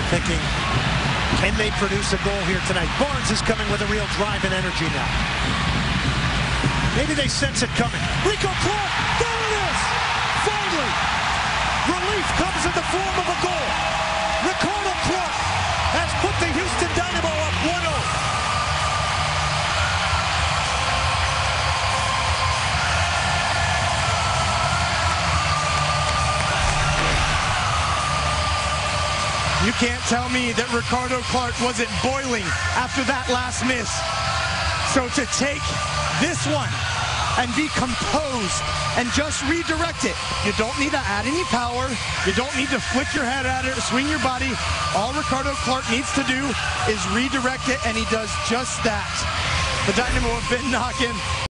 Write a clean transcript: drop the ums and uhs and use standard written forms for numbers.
thinking, can they produce a goal here tonight? Barnes is coming with a real drive and energy now. Maybe they sense it coming. Rico Clark, there it is! Finally! Relief comes in the form of a goal. Ricardo Clark has put the Houston Dynamo up 1-0. You can't tell me that Ricardo Clark wasn't boiling after that last miss. So to take this one and be composed and just redirect it. You don't need to add any power. You don't need to flick your head at it or swing your body. All Ricardo Clark needs to do is redirect it, and he does just that. The Dynamo have been knocking.